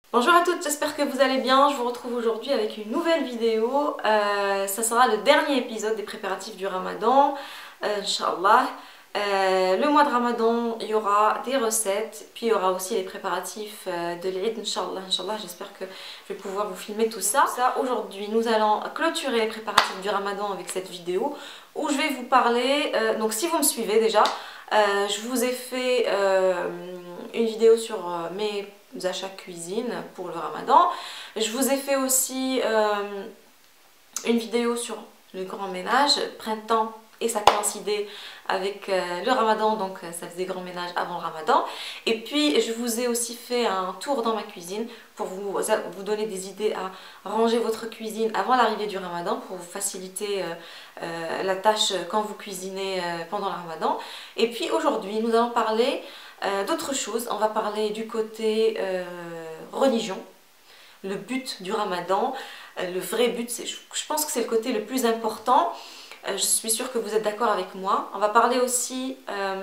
Bonjour à toutes, j'espère que vous allez bien. Je vous retrouve aujourd'hui avec une nouvelle vidéo. Ça sera le dernier épisode des préparatifs du Ramadan, Inch'Allah. Le mois de Ramadan, il y aura des recettes, puis il y aura aussi les préparatifs de l'Eid, Inch'Allah. Inch'Allah, j'espère que je vais pouvoir vous filmer tout ça. Aujourd'hui, nous allons clôturer les préparatifs du Ramadan avec cette vidéo où je vais vous parler. Donc, si vous me suivez déjà, je vous ai fait une vidéo sur mes achats cuisine pour le Ramadan. Je vous ai fait aussi une vidéo sur le grand ménage, printemps, et ça coïncidait avec le Ramadan, donc ça faisait grand ménage avant le Ramadan. Et puis je vous ai aussi fait un tour dans ma cuisine pour vous donner des idées à ranger votre cuisine avant l'arrivée du Ramadan pour vous faciliter la tâche quand vous cuisinez pendant le Ramadan. Et puis aujourd'hui nous allons parler d'autres choses. On va parler du côté religion, le but du Ramadan. Le vrai but, je pense que c'est le côté le plus important. Je suis sûre que vous êtes d'accord avec moi. On va parler aussi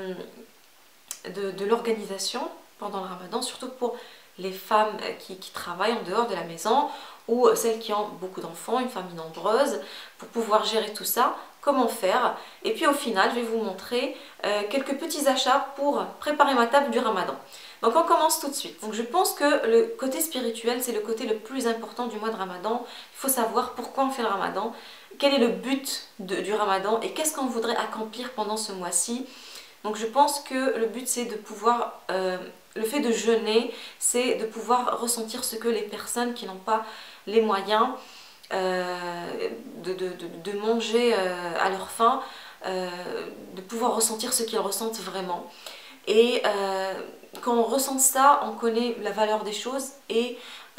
de l'organisation pendant le Ramadan, surtout pour les femmes qui travaillent en dehors de la maison ou celles qui ont beaucoup d'enfants, une famille nombreuse, pour pouvoir gérer tout ça, comment faire. Et puis au final, je vais vous montrer quelques petits achats pour préparer ma table du Ramadan. Donc on commence tout de suite. Donc je pense que le côté spirituel, c'est le côté le plus important du mois de Ramadan. Il faut savoir pourquoi on fait le Ramadan, quel est le but du Ramadan et qu'est-ce qu'on voudrait accomplir pendant ce mois-ci. Donc je pense que le but c'est de pouvoir, le fait de jeûner, c'est de pouvoir ressentir ce que les personnes qui n'ont pas les moyens de manger à leur faim, de pouvoir ressentir ce qu'ils ressentent vraiment. Et quand on ressent ça, on connaît la valeur des choses et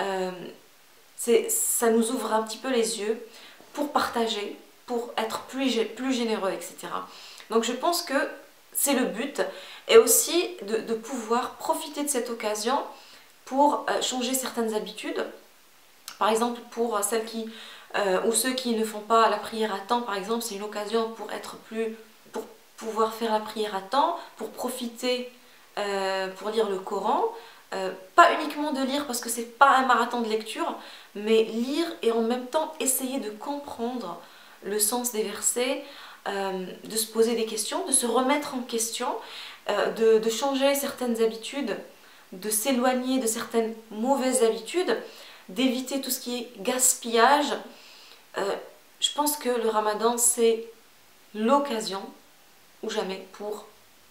ça nous ouvre un petit peu les yeux pour partager, pour être plus généreux, etc. Donc je pense que c'est le but et aussi de pouvoir profiter de cette occasion pour changer certaines habitudes. Par exemple, pour celles qui ou ceux qui ne font pas la prière à temps, par exemple, c'est une occasion pour pouvoir faire la prière à temps, pour profiter, pour lire le Coran. Pas uniquement de lire parce que c'est pas un marathon de lecture, mais lire et en même temps essayer de comprendre le sens des versets, de se poser des questions, de se remettre en question, de changer certaines habitudes, de s'éloigner de certaines mauvaises habitudes, d'éviter tout ce qui est gaspillage. Je pense que le Ramadan c'est l'occasion ou jamais pour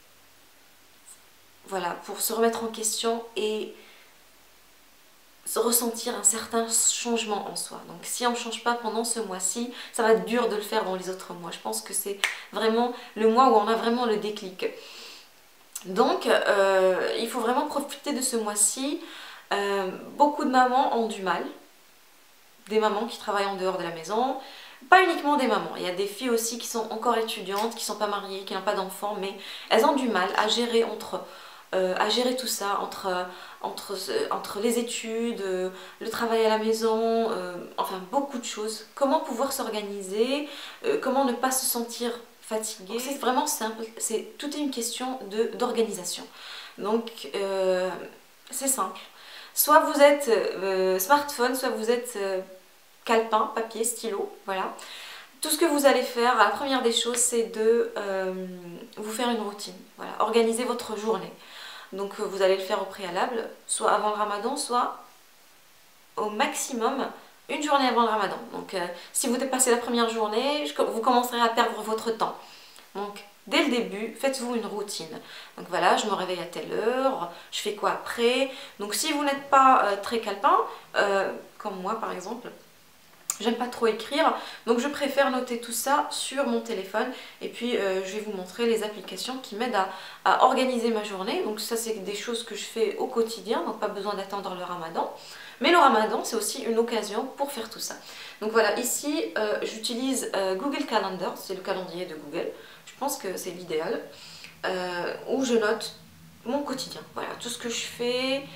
pour se remettre en question et ressentir un certain changement en soi. Donc si on ne change pas pendant ce mois-ci, ça va être dur de le faire dans les autres mois. Je pense que c'est vraiment le mois où on a vraiment le déclic. Donc il faut vraiment profiter de ce mois-ci. Beaucoup de mamans ont du mal. Des mamans qui travaillent en dehors de la maison. Pas uniquement des mamans, il y a des filles aussi qui sont encore étudiantes, qui ne sont pas mariées, qui n'ont pas d'enfants, mais elles ont du mal à gérer à gérer tout ça entre les études, le travail à la maison, enfin beaucoup de choses. Comment pouvoir s'organiser, comment ne pas se sentir fatigué. C'est vraiment simple, c'est toute une question d'organisation. Donc c'est simple. Soit vous êtes smartphone, soit vous êtes calepin, papier, stylo, voilà. Tout ce que vous allez faire, la première des choses, c'est de vous faire une routine. Voilà, organiser votre journée. Donc vous allez le faire au préalable, soit avant le Ramadan, soit au maximum une journée avant le Ramadan. Donc si vous dépassez la première journée, vous commencerez à perdre votre temps. Donc dès le début, faites-vous une routine. Donc voilà, je me réveille à telle heure, je fais quoi après. Donc si vous n'êtes pas très calepin, comme moi par exemple, j'aime pas trop écrire, donc je préfère noter tout ça sur mon téléphone et puis je vais vous montrer les applications qui m'aident à organiser ma journée. Donc ça c'est des choses que je fais au quotidien, donc pas besoin d'attendre le Ramadan. Mais le Ramadan c'est aussi une occasion pour faire tout ça. Donc voilà, ici j'utilise Google Calendar, c'est le calendrier de Google, je pense que c'est l'idéal, où je note mon quotidien, voilà, tout ce que je fais,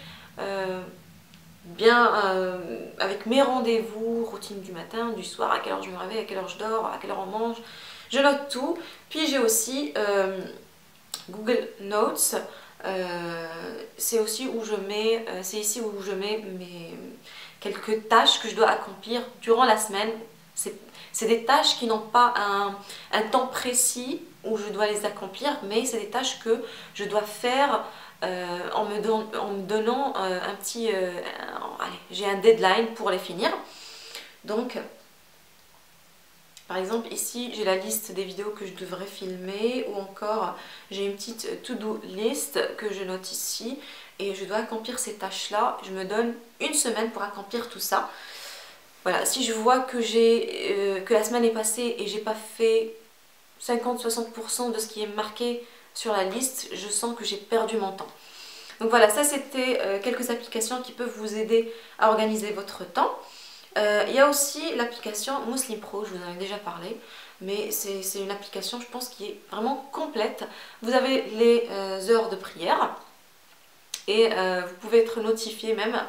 bien avec mes rendez-vous, routine du matin, du soir, à quelle heure je me réveille, à quelle heure je dors, à quelle heure on mange, je note tout. Puis j'ai aussi Google Notes c'est aussi où je mets, c'est ici où je mets quelques tâches que je dois accomplir durant la semaine. C'est des tâches qui n'ont pas un temps précis où je dois les accomplir, mais c'est des tâches que je dois faire en me donnant un petit... allez, j'ai un deadline pour les finir. Donc, par exemple, ici, j'ai la liste des vidéos que je devrais filmer, ou encore, j'ai une petite to-do list que je note ici, et je dois accomplir ces tâches-là. Je me donne une semaine pour accomplir tout ça. Voilà, si je vois que que la semaine est passée et j'ai pas fait 50-60% de ce qui est marqué sur la liste, je sens que j'ai perdu mon temps. Donc voilà, ça c'était quelques applications qui peuvent vous aider à organiser votre temps. Il y a aussi l'application Muslim Pro, je vous en ai déjà parlé, mais c'est une application, je pense, qui est vraiment complète. Vous avez les heures de prière et vous pouvez être notifié même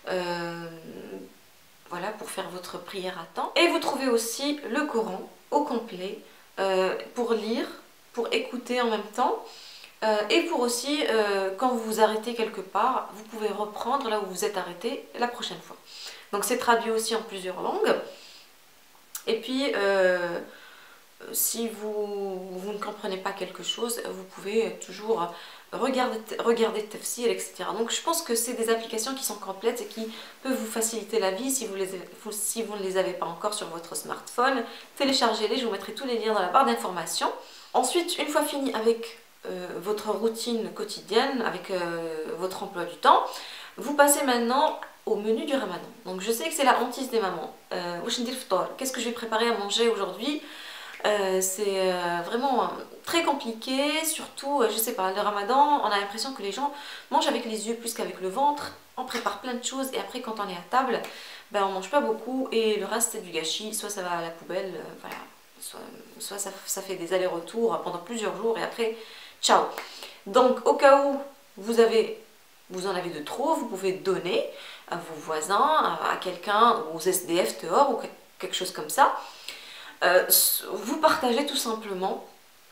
voilà, pour faire votre prière à temps. Et vous trouvez aussi le Coran au complet pour lire, pour écouter en même temps. Et pour aussi, quand vous vous arrêtez quelque part, vous pouvez reprendre là où vous êtes arrêté la prochaine fois. Donc c'est traduit aussi en plusieurs langues. Et puis, si vous ne comprenez pas quelque chose, vous pouvez toujours regarder tafsir, etc. Donc je pense que c'est des applications qui sont complètes et qui peuvent vous faciliter la vie si vous ne les avez pas encore sur votre smartphone. Téléchargez-les, je vous mettrai tous les liens dans la barre d'informations. Ensuite, une fois fini avec votre routine quotidienne, avec votre emploi du temps, vous passez maintenant au menu du ramadan. Donc je sais que c'est la hantise des mamans. Qu'est-ce que je vais préparer à manger aujourd'hui? C'est vraiment très compliqué, surtout, je sais pas, le ramadan, on a l'impression que les gens mangent avec les yeux plus qu'avec le ventre, on prépare plein de choses et après quand on est à table, ben, on mange pas beaucoup et le reste c'est du gâchis, soit ça va à la poubelle, voilà, soit ça fait des allers-retours pendant plusieurs jours et après, ciao. Donc au cas où vous en avez de trop, vous pouvez donner à vos voisins, à quelqu'un, aux SDF dehors ou quelque chose comme ça. Vous partagez tout simplement,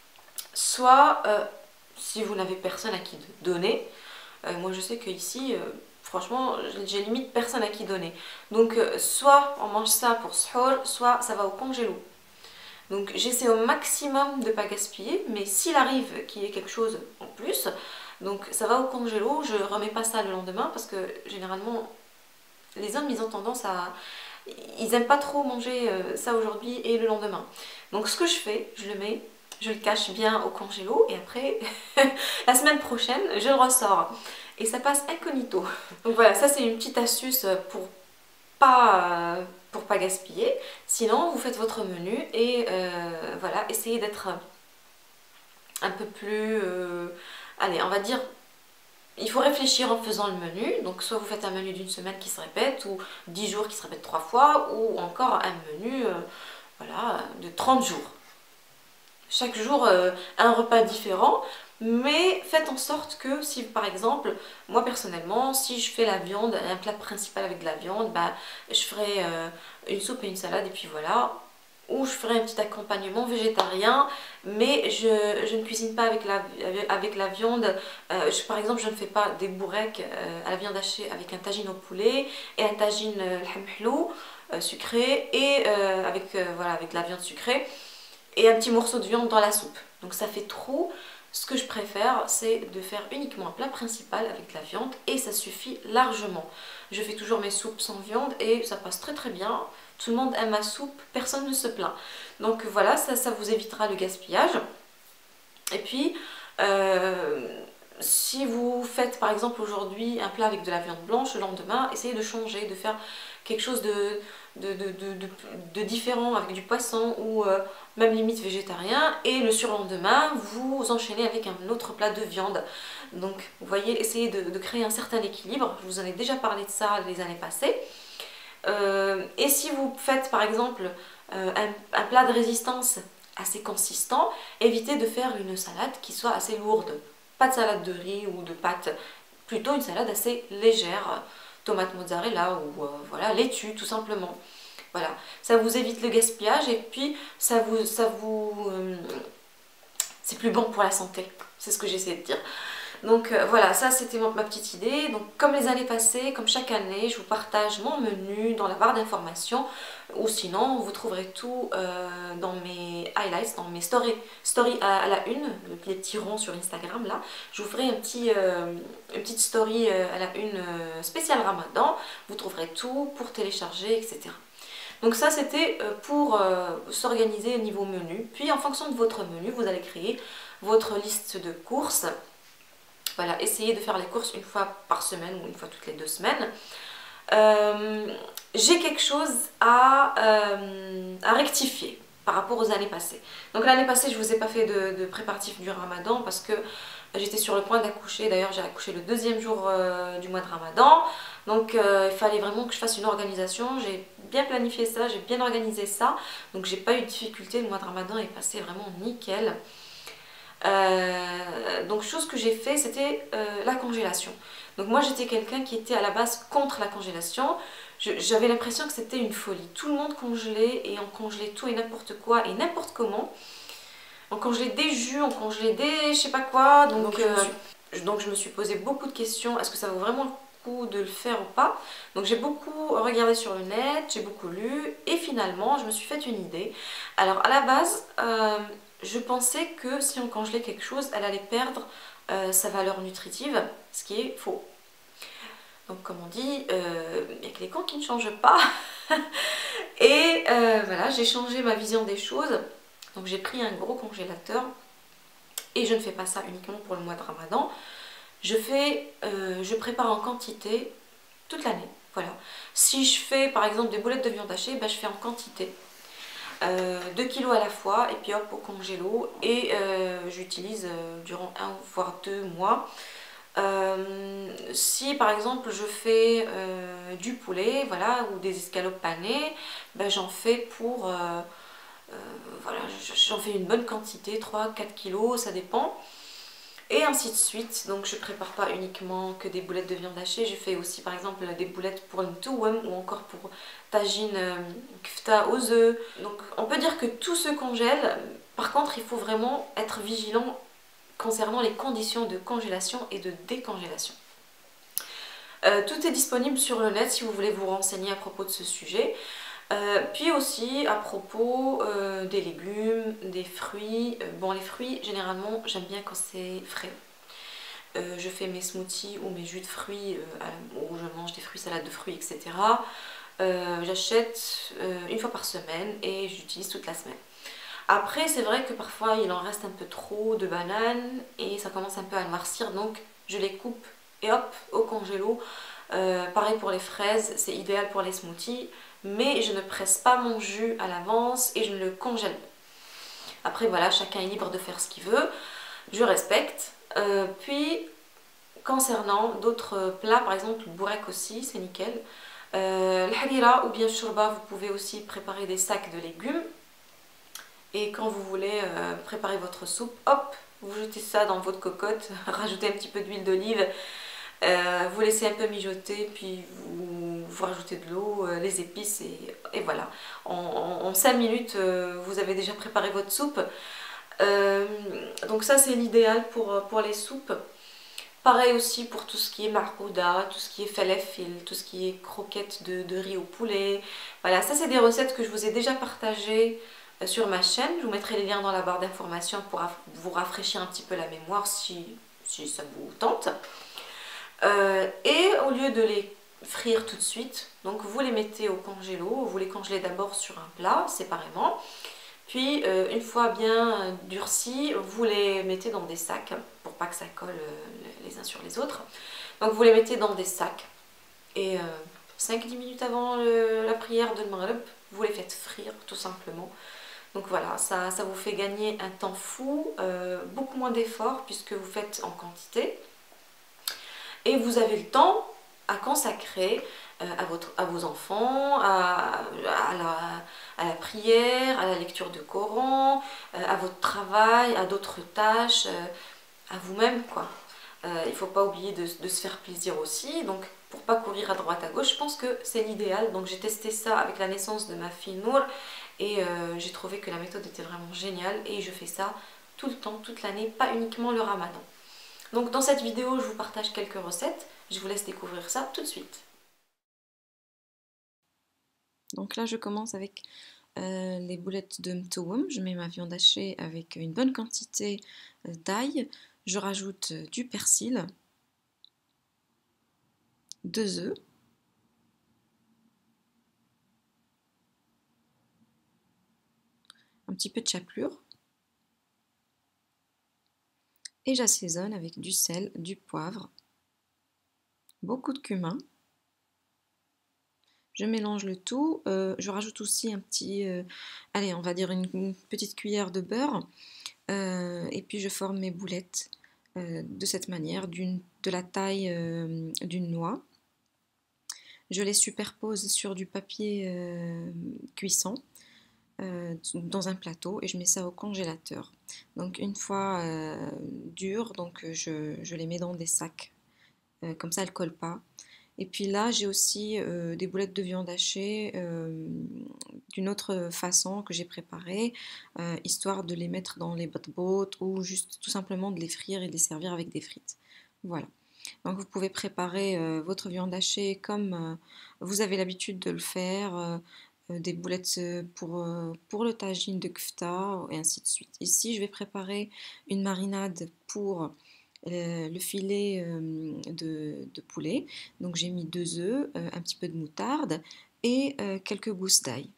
soit si vous n'avez personne à qui donner, moi je sais qu'ici, franchement, j'ai limite personne à qui donner. Donc soit on mange ça pour suhoor, soit ça va au congélo. Donc j'essaie au maximum de ne pas gaspiller, mais s'il arrive qu'il y ait quelque chose en plus, donc ça va au congélo, je remets pas ça le lendemain parce que généralement les hommes ils ont tendance à... Ils aiment pas trop manger ça aujourd'hui et le lendemain. Donc ce que je fais, je le cache bien au congélo et après la semaine prochaine je le ressors. Et ça passe incognito. Donc voilà, ça c'est une petite astuce pour pas gaspiller. Sinon vous faites votre menu et voilà, essayez d'être un peu plus... allez, on va dire... Il faut réfléchir en faisant le menu, donc soit vous faites un menu d'une semaine qui se répète, ou 10 jours qui se répète 3 fois, ou encore un menu voilà, de 30 jours. Chaque jour, un repas différent, mais faites en sorte que si par exemple, moi personnellement, si je fais la viande, un plat principal avec de la viande, bah, je ferai une soupe et une salade, et puis voilà. Ou je ferai un petit accompagnement végétarien, mais je ne cuisine pas avec la viande. Par exemple, je ne fais pas des bourrecs à la viande hachée avec un tagine au poulet et un tagine hamhlou sucré et voilà, avec de la viande sucrée et un petit morceau de viande dans la soupe. Donc ça fait trop. Ce que je préfère, c'est de faire uniquement un plat principal avec de la viande et ça suffit largement. Je fais toujours mes soupes sans viande et ça passe très très bien. Tout le monde aime ma soupe, personne ne se plaint. Donc voilà, ça vous évitera le gaspillage. Et puis, si vous faites par exemple aujourd'hui un plat avec de la viande blanche, le lendemain, essayez de changer, de faire quelque chose de différent avec du poisson ou même limite végétarien. Et le surlendemain, vous enchaînez avec un autre plat de viande. Donc vous voyez, essayez de créer un certain équilibre. Je vous en ai déjà parlé de ça les années passées. Et si vous faites par exemple un plat de résistance assez consistant, évitez de faire une salade qui soit assez lourde. Pas de salade de riz ou de pâtes, plutôt une salade assez légère, tomate mozzarella ou voilà, laitue tout simplement. Voilà, ça vous évite le gaspillage et puis c'est plus bon pour la santé, c'est ce que j'essaie de dire. Donc voilà, ça c'était ma petite idée. Donc comme les années passées, comme chaque année, je vous partage mon menu dans la barre d'informations. Ou sinon, vous trouverez tout dans mes highlights, dans mes stories à la une, les petits ronds sur Instagram là. Je vous ferai une petite story à la une spéciale Ramadan. Vous trouverez tout pour télécharger, etc. Donc ça c'était pour s'organiser au niveau menu. Puis en fonction de votre menu, vous allez créer votre liste de courses. Voilà, essayez de faire les courses une fois par semaine ou une fois toutes les 2 semaines. J'ai quelque chose à rectifier par rapport aux années passées. Donc l'année passée, je ne vous ai pas fait de préparatifs du Ramadan parce que j'étais sur le point d'accoucher. D'ailleurs, j'ai accouché le 2e jour du mois de Ramadan. Donc il fallait vraiment que je fasse une organisation. J'ai bien planifié ça, j'ai bien organisé ça. Donc j'ai pas eu de difficulté. Le mois de Ramadan est passé vraiment nickel. Donc chose que j'ai fait, c'était la congélation. Donc moi j'étais quelqu'un qui était à la base contre la congélation. J'avais l'impression que c'était une folie. Tout le monde congelait et on congelait tout et n'importe quoi et n'importe comment. On congelait des jus, on congelait des je sais pas quoi. Donc je me suis posé beaucoup de questions. Est-ce que ça vaut vraiment le coup de le faire ou pas? Donc j'ai beaucoup regardé sur le net, j'ai beaucoup lu et finalement je me suis fait une idée. Alors à la base, je pensais que si on congelait quelque chose, elle allait perdre sa valeur nutritive, ce qui est faux. Donc comme on dit, il n'y a que les cons qui ne changent pas. Et voilà, j'ai changé ma vision des choses. Donc j'ai pris un gros congélateur. Et je ne fais pas ça uniquement pour le mois de Ramadan. Je prépare en quantité toute l'année. Voilà. Si je fais par exemple des boulettes de viande hachée, ben, je fais en quantité. 2 kilos à la fois et puis hop au congélo et j'utilise durant 1 voire 2 mois. Si par exemple je fais du poulet, voilà, ou des escalopes panées, ben, j'en fais pour voilà, j'en fais une bonne quantité, 3-4 kilos, ça dépend. Et ainsi de suite. Donc je prépare pas uniquement que des boulettes de viande hachée, je fais aussi par exemple des boulettes pour le touwam ou encore pour tagine kfta aux œufs. Donc on peut dire que tout se congèle. Par contre il faut vraiment être vigilant concernant les conditions de congélation et de décongélation. Tout est disponible sur le net si vous voulez vous renseigner à propos de ce sujet. Puis aussi à propos des légumes, des fruits. Bon, les fruits, généralement, j'aime bien quand c'est frais. Je fais mes smoothies ou mes jus de fruits où je mange des fruits, salades de fruits, etc. J'achète une fois par semaine et j'utilise toute la semaine. Après, c'est vrai que parfois il en reste un peu trop de bananes et ça commence un peu à noircir, donc je les coupe et hop, au congélo. Pareil pour les fraises, c'est idéal pour les smoothies, mais je ne presse pas mon jus à l'avance et je ne le congèle pas. Après voilà, chacun est libre de faire ce qu'il veut, je respecte. Puis concernant d'autres plats, par exemple le bourek aussi, c'est nickel. Le harira ou bien shorba, vous pouvez aussi préparer des sacs de légumes. Et quand vous voulez préparer votre soupe, hop, vous jetez ça dans votre cocotte, rajoutez un petit peu d'huile d'olive, vous laissez un peu mijoter, puis vous rajoutez de l'eau, les épices et voilà. En 5 minutes, vous avez déjà préparé votre soupe. Donc ça c'est l'idéal pour les soupes. Pareil aussi pour tout ce qui est marrouda, tout ce qui est falafel, tout ce qui est croquettes de riz au poulet. Voilà, ça c'est des recettes que je vous ai déjà partagées sur ma chaîne. Je vous mettrai les liens dans la barre d'informations pour vous rafraîchir un petit peu la mémoire si ça vous tente. Et au lieu de les frire tout de suite, donc vous les mettez au congélo, vous les congelez d'abord sur un plat séparément. Puis une fois bien durcis, vous les mettez dans des sacs pour pas que ça colle les uns sur les autres. Donc vous les mettez dans des sacs et 5-10 minutes avant la prière de Maghrib, vous les faites frire tout simplement. Donc voilà, ça vous fait gagner un temps fou, beaucoup moins d'efforts puisque vous faites en quantité. Et vous avez le temps à consacrer à vos enfants, à la prière, à la lecture de Coran, à votre travail, à d'autres tâches, à vous-même quoi. Il ne faut pas oublier de se faire plaisir aussi, donc pour pas courir à droite à gauche, je pense que c'est l'idéal. Donc j'ai testé ça avec la naissance de ma fille Nour et j'ai trouvé que la méthode était vraiment géniale et je fais ça tout le temps, toute l'année, pas uniquement le Ramadan. Donc dans cette vidéo, je vous partage quelques recettes. Je vous laisse découvrir ça tout de suite. Donc là, je commence avec les boulettes de mtouem. Je mets ma viande hachée avec une bonne quantité d'ail. Je rajoute du persil, 2 œufs, un petit peu de chapelure et j'assaisonne avec du sel, du poivre, beaucoup de cumin. Je mélange le tout, je rajoute aussi un petit, allez, on va dire une petite cuillère de beurre, et puis je forme mes boulettes de cette manière, de la taille d'une noix. Je les superpose sur du papier cuisson dans un plateau et je mets ça au congélateur. Donc une fois dures, donc je les mets dans des sacs, comme ça elles ne collent pas. Et puis là, j'ai aussi des boulettes de viande hachée d'une autre façon que j'ai préparée, histoire de les mettre dans les bottes ou juste tout simplement de les frire et de les servir avec des frites. Voilà. Donc vous pouvez préparer votre viande hachée comme vous avez l'habitude de le faire, des boulettes pour le tagine de kfta et ainsi de suite. Ici, je vais préparer une marinade pour le filet de poulet. Donc j'ai mis 2 œufs, un petit peu de moutarde et quelques gousses d'ail.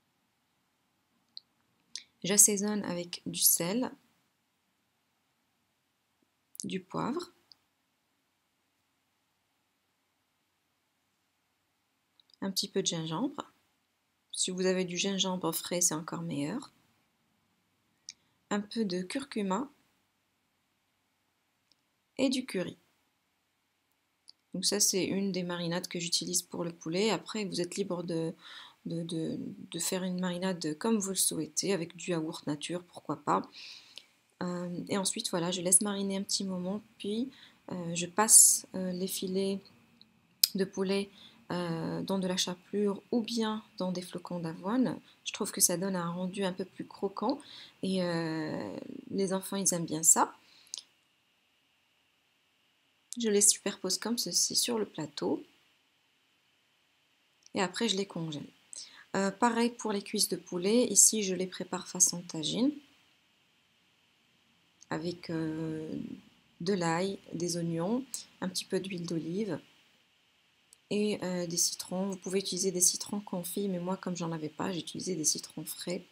J'assaisonne avec du sel, du poivre, un petit peu de gingembre. Si vous avez du gingembre frais, c'est encore meilleur. Un peu de curcuma et du curry. Donc ça, c'est une des marinades que j'utilise pour le poulet. Après, vous êtes libre de faire une marinade comme vous le souhaitez, avec du yaourt nature, pourquoi pas. Et ensuite, voilà, je laisse mariner un petit moment, puis je passe les filets de poulet dans de la chapelure ou bien dans des flocons d'avoine. Je trouve que ça donne un rendu un peu plus croquant et les enfants, ils aiment bien ça. Je les superpose comme ceci sur le plateau et après je les congèle. Pareil pour les cuisses de poulet, ici je les prépare façon tagine avec de l'ail, des oignons, un petit peu d'huile d'olive et des citrons. Vous pouvez utiliser des citrons confits, mais moi comme j'en avais pas, j'ai utilisé des citrons frais.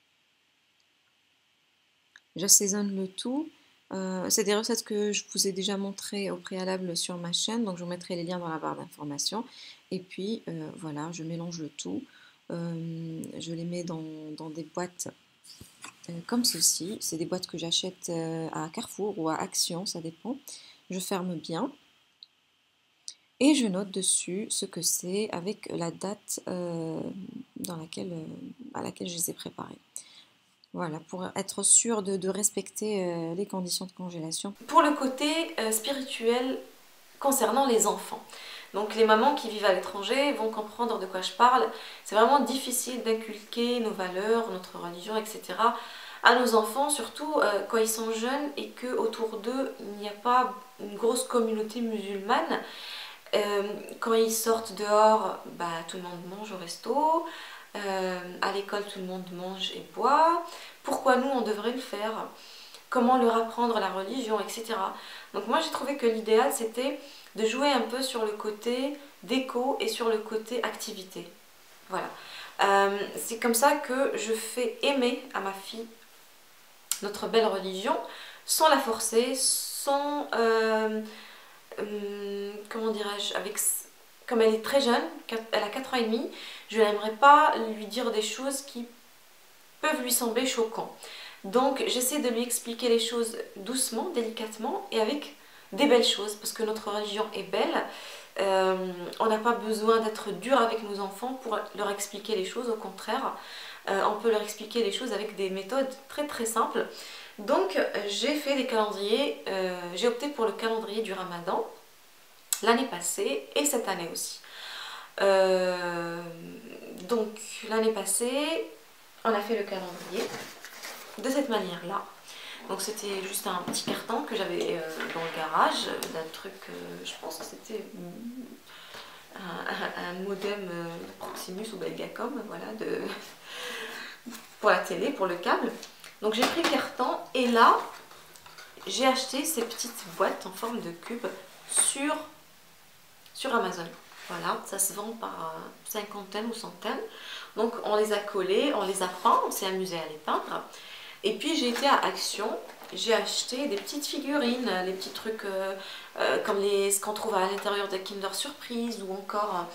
J'assaisonne le tout. C'est des recettes que je vous ai déjà montrées au préalable sur ma chaîne, donc je vous mettrai les liens dans la barre d'informations. Et puis voilà, je mélange le tout. Je les mets dans des boîtes comme ceci. C'est des boîtes que j'achète à Carrefour ou à Action, ça dépend. Je ferme bien. Et je note dessus ce que c'est avec la date à laquelle je les ai préparés. Voilà, pour être sûr de respecter les conditions de congélation. Pour le côté spirituel concernant les enfants. Donc les mamans qui vivent à l'étranger vont comprendre de quoi je parle. C'est vraiment difficile d'inculquer nos valeurs, notre religion, etc. à nos enfants, surtout quand ils sont jeunes et qu'autour d'eux, il n'y a pas une grosse communauté musulmane. Quand ils sortent dehors, bah, tout le monde mange au resto. À l'école, tout le monde mange et boit. Pourquoi nous, on devrait le faire? Comment leur apprendre la religion, etc. Donc moi, j'ai trouvé que l'idéal, c'était de jouer un peu sur le côté déco et sur le côté activité. Voilà. C'est comme ça que je fais aimer à ma fille notre belle religion, sans la forcer, sans... comment dirais-je, comme elle est très jeune, elle a 4 ans et demi, je n'aimerais pas lui dire des choses qui peuvent lui sembler choquantes. Donc j'essaie de lui expliquer les choses doucement, délicatement et avec des belles choses parce que notre religion est belle. On n'a pas besoin d'être dur avec nos enfants pour leur expliquer les choses, au contraire. On peut leur expliquer les choses avec des méthodes très très simples. Donc j'ai fait des calendriers, j'ai opté pour le calendrier du Ramadan l'année passée et cette année aussi. Donc l'année passée, on a fait le calendrier de cette manière-là. Donc c'était juste un petit carton que j'avais dans le garage d'un truc, je pense que c'était un modem Proximus ou Belgacom, voilà, pour la télé, pour le câble. Donc j'ai pris le carton et là, j'ai acheté ces petites boîtes en forme de cube sur Amazon. Voilà, ça se vend par cinquantaine ou centaines. Donc on les a collés, on les a peints, on s'est amusé à les peindre. Et puis j'ai été à Action, j'ai acheté des petites figurines, les petits trucs comme ce qu'on trouve à l'intérieur des Kinder Surprise ou encore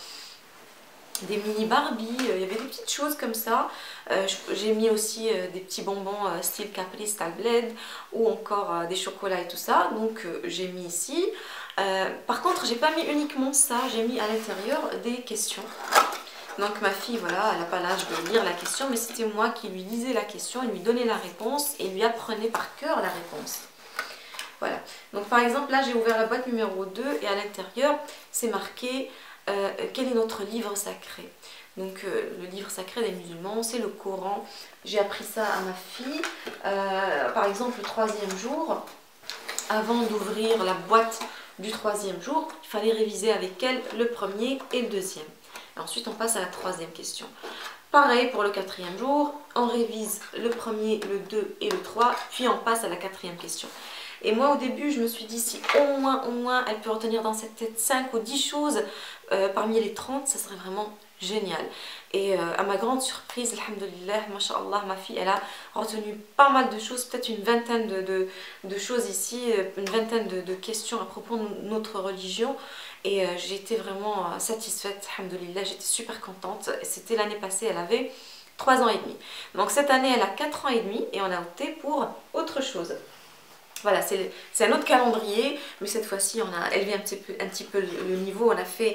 des mini Barbie, il y avait des petites choses comme ça. J'ai mis aussi des petits bonbons style Caprice, Bled ou encore des chocolats et tout ça. Donc j'ai mis ici. Par contre, j'ai pas mis uniquement ça, j'ai mis à l'intérieur des questions. Donc ma fille, voilà, elle n'a pas l'âge de lire la question, mais c'était moi qui lui lisais la question, lui donnais la réponse et lui apprenais par cœur la réponse. Voilà. Donc par exemple, là j'ai ouvert la boîte numéro 2 et à l'intérieur, c'est marqué quel est notre livre sacré. Donc le livre sacré des musulmans, c'est le Coran. J'ai appris ça à ma fille. Par exemple, le 3e jour, avant d'ouvrir la boîte du 3e jour, il fallait réviser avec elle le 1er et le 2e. Ensuite, on passe à la 3e question. Pareil pour le 4e jour, on révise le 1er, le 2 et le 3, puis on passe à la 4e question. Et moi, au début, je me suis dit, si au moins, elle peut retenir dans cette tête 5 ou 10 choses parmi les 30, ça serait vraiment génial. Et à ma grande surprise, alhamdoulilah, masha'Allah, ma fille, elle a retenu pas mal de choses, peut-être une vingtaine de choses ici, une vingtaine de questions à propos de notre religion. Et j'ai été vraiment satisfaite, alhamdoulilah, j'étais super contente. C'était l'année passée, elle avait 3 ans et demi. Donc cette année, elle a 4 ans et demi et on a opté pour autre chose. Voilà, c'est un autre calendrier, mais cette fois-ci, on a élevé un petit peu le niveau.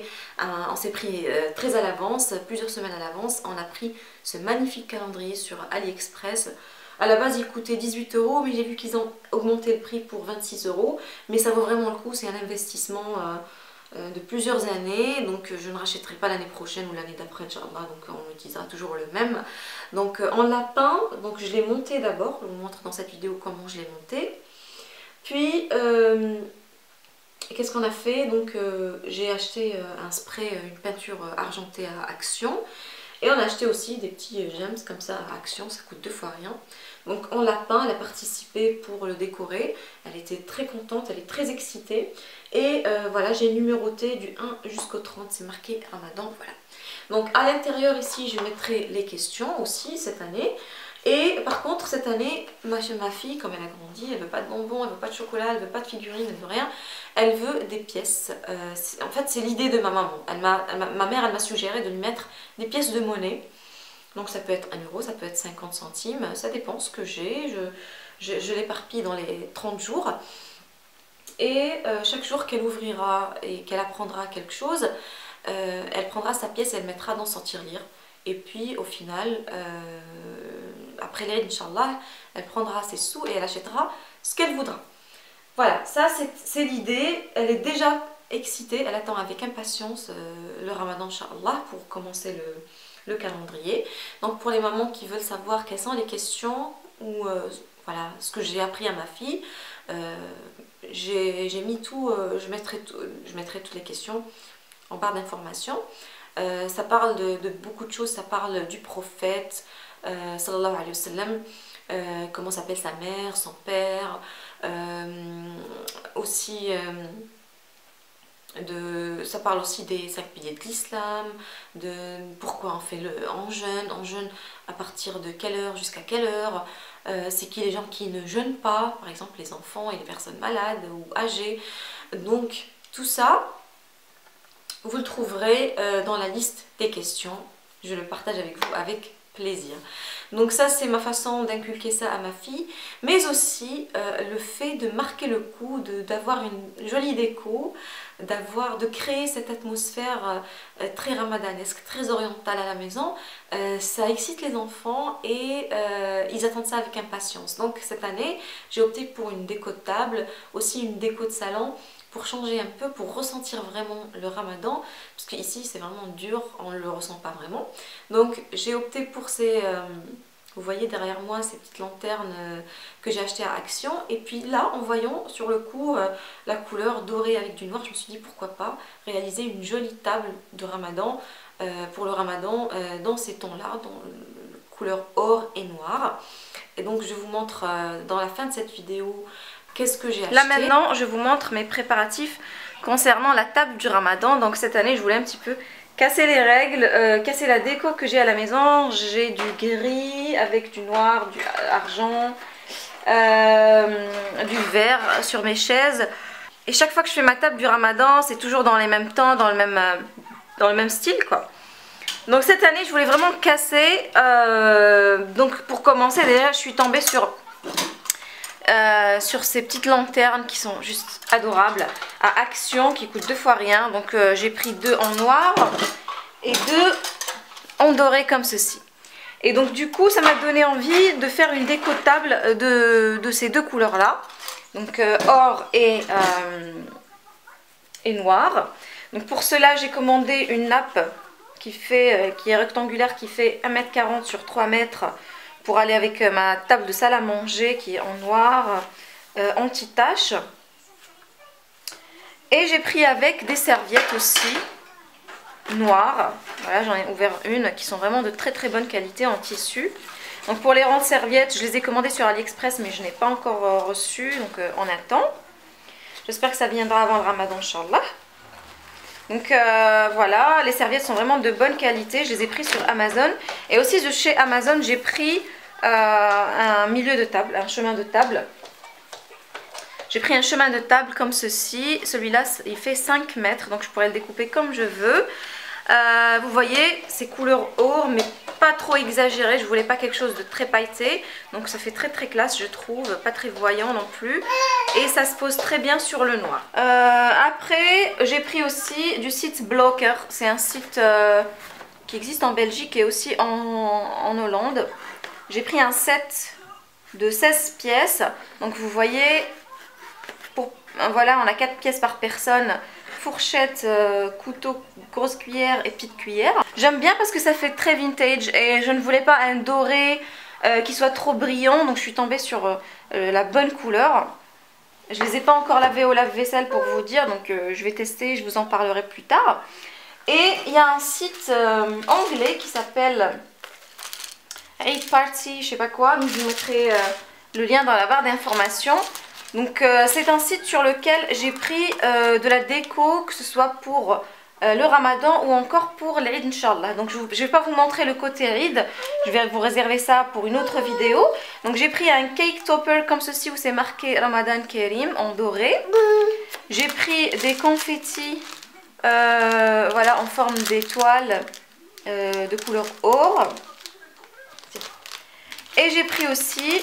On s'est pris très à l'avance, plusieurs semaines à l'avance. On a pris ce magnifique calendrier sur AliExpress. À la base, il coûtait 18 €, mais j'ai vu qu'ils ont augmenté le prix pour 26 €. Mais ça vaut vraiment le coup, c'est un investissement de plusieurs années. Donc, je ne rachèterai pas l'année prochaine ou l'année d'après, Inch'Allah. Donc, on utilisera toujours le même. Donc, on l'a peint. Donc, je l'ai monté d'abord. Je vous montre dans cette vidéo comment je l'ai monté. Puis, qu'est-ce qu'on a fait? Donc, j'ai acheté un spray, une peinture argentée à Action. Et on a acheté aussi des petits gems comme ça à Action, ça coûte 2 fois rien. Donc, on l'a peint, elle a participé pour le décorer. Elle était très contente, elle est très excitée. Et voilà, j'ai numéroté du 1 jusqu'au 30, c'est marqué Ramadan, voilà. Donc, à l'intérieur ici, je mettrai les questions aussi cette année. Et par contre, cette année, ma fille, comme elle a grandi, elle veut pas de bonbons, elle veut pas de chocolat, elle veut pas de figurines, elle veut rien. Elle veut des pièces. En fait, c'est l'idée de ma maman. Ma mère, elle m'a suggéré de lui mettre des pièces de monnaie. Donc ça peut être 1 €, ça peut être 50 centimes, ça dépend ce que j'ai. Je l'éparpille dans les 30 jours. Et chaque jour qu'elle ouvrira et qu'elle apprendra quelque chose, elle prendra sa pièce et elle mettra dans son tirelire. Et puis au final, après l'Aïd, Inch'Allah, elle prendra ses sous et elle achètera ce qu'elle voudra. Voilà, ça c'est l'idée. Elle est déjà excitée, elle attend avec impatience le Ramadan, Inch'Allah, pour commencer le calendrier. Donc pour les mamans qui veulent savoir quelles sont les questions ou voilà, ce que j'ai appris à ma fille, j'ai mis tout, je mettrai toutes les questions en barre d'informations. Ça parle de beaucoup de choses, ça parle du prophète, sallallahu alayhi wa sallam, comment s'appelle sa mère, son père, aussi ça parle aussi des 5 piliers de l'islam, de pourquoi on fait en jeûne à partir de quelle heure jusqu'à quelle heure, c'est qui les gens qui ne jeûnent pas, par exemple les enfants et les personnes malades ou âgées. Donc tout ça, vous le trouverez dans la liste des questions. Je le partage avec vous avec plaisir. Donc ça, c'est ma façon d'inculquer ça à ma fille. Mais aussi le fait de marquer le coup, d'avoir une jolie déco, de créer cette atmosphère très ramadanesque, très orientale à la maison. Ça excite les enfants et ils attendent ça avec impatience. Donc cette année, j'ai opté pour une déco de table, aussi une déco de salon, pour changer un peu, pour ressentir vraiment le Ramadan, parce qu'ici c'est vraiment dur, on ne le ressent pas vraiment. Donc j'ai opté pour Vous voyez derrière moi ces petites lanternes que j'ai achetées à Action. Et puis là, en voyant sur le coup la couleur dorée avec du noir, je me suis dit pourquoi pas réaliser une jolie table de Ramadan pour le Ramadan dans ces tons-là, dans couleur or et noir. Et donc je vous montre dans la fin de cette vidéo qu'est-ce que j'ai acheté. Là maintenant, je vous montre mes préparatifs concernant la table du Ramadan. Donc cette année, je voulais un petit peu casser les règles, casser la déco que j'ai à la maison. J'ai du gris avec du noir, du argent, du vert sur mes chaises. Et chaque fois que je fais ma table du Ramadan, c'est toujours dans les mêmes temps, dans le même style quoi. Donc cette année, je voulais vraiment casser. Donc pour commencer, déjà, je suis tombée sur ces petites lanternes qui sont juste adorables à Action, qui coûtent 2 fois rien. Donc j'ai pris 2 en noir et 2 en doré comme ceci. Et donc du coup ça m'a donné envie de faire une déco de table de ces 2 couleurs là, donc or et noir. Donc pour cela j'ai commandé une nappe qui est rectangulaire, qui fait 1,40 m sur 3 mètres, pour aller avec ma table de salle à manger qui est en noir, anti-tache. Et j'ai pris avec des serviettes aussi noires. Voilà, j'en ai ouvert une qui sont vraiment de très très bonne qualité en tissu. Donc pour les rangs de serviettes, je les ai commandées sur AliExpress, mais je n'ai pas encore reçu, donc on attend. J'espère que ça viendra avant le Ramadan, Inch'Allah. Donc voilà, les serviettes sont vraiment de bonne qualité. Je les ai prises sur Amazon. Et aussi de chez Amazon, j'ai pris un milieu de table, un chemin de table. J'ai pris un chemin de table comme ceci. Celui-là, il fait 5 mètres, donc je pourrais le découper comme je veux. Vous voyez, c'est couleur or, mais pas trop exagéré. Je voulais pas quelque chose de très pailleté. Donc ça fait très très classe, je trouve. Pas très voyant non plus. Et ça se pose très bien sur le noir. Après, j'ai pris aussi du site Blocker. C'est un site qui existe en Belgique et aussi en Hollande. J'ai pris un set de 16 pièces. Donc vous voyez, voilà, on a 4 pièces par personne. Fourchette, couteau, grosse cuillère et petite cuillère. J'aime bien parce que ça fait très vintage et je ne voulais pas un doré qui soit trop brillant. Donc je suis tombée sur la bonne couleur. Je ne les ai pas encore lavés au lave-vaisselle pour vous dire. Donc je vais tester, je vous en parlerai plus tard. Et il y a un site anglais qui s'appelle 8 Party, je sais pas quoi. Donc je vous mettrai le lien dans la barre d'informations. Donc c'est un site sur lequel j'ai pris de la déco, que ce soit pour le Ramadan ou encore pour l'Eid, Inch'Allah. Donc je ne vais pas vous montrer le côté Eid, je vais vous réserver ça pour une autre vidéo. Donc j'ai pris un cake topper comme ceci où c'est marqué Ramadan Karim en doré. J'ai pris des confettis voilà, en forme d'étoile de couleur or. Et j'ai pris aussi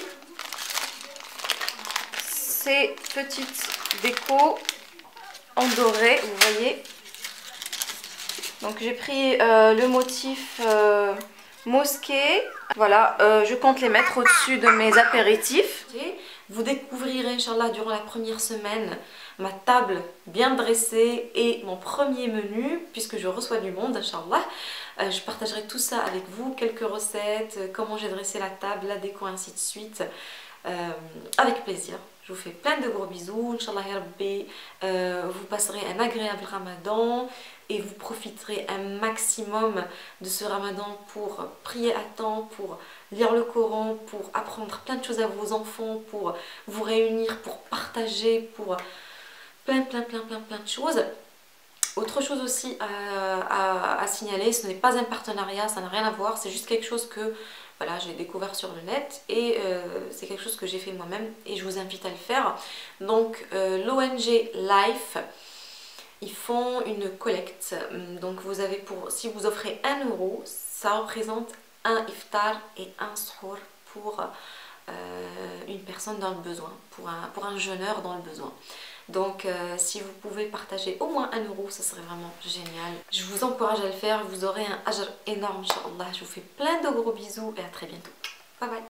ces petites décos en doré, vous voyez. Donc j'ai pris le motif mosquée. Voilà, je compte les mettre au-dessus de mes apéritifs. Vous découvrirez, Inch'Allah, durant la première semaine, ma table bien dressée et mon premier menu, puisque je reçois du monde, Inch'Allah. Je partagerai tout ça avec vous, quelques recettes, comment j'ai dressé la table, la déco, ainsi de suite. Avec plaisir. Je vous fais plein de gros bisous. Inch'Allah ya Rabbi, vous passerez un agréable Ramadan et vous profiterez un maximum de ce Ramadan pour prier à temps, pour lire le Coran, pour apprendre plein de choses à vos enfants, pour vous réunir, pour partager, pour plein de choses. Autre chose aussi à signaler, ce n'est pas un partenariat, ça n'a rien à voir, c'est juste quelque chose que voilà, j'ai découvert sur le net et c'est quelque chose que j'ai fait moi-même et je vous invite à le faire. Donc l'ONG Life, ils font une collecte. Donc vous avez si vous offrez 1 €, ça représente un iftar et un suhour pour une personne dans le besoin, pour un jeûneur dans le besoin. Donc si vous pouvez partager au moins 1 €, ça serait vraiment génial. Je vous encourage à le faire, vous aurez un ajr énorme, Inch'Allah. Je vous fais plein de gros bisous et à très bientôt. Bye bye.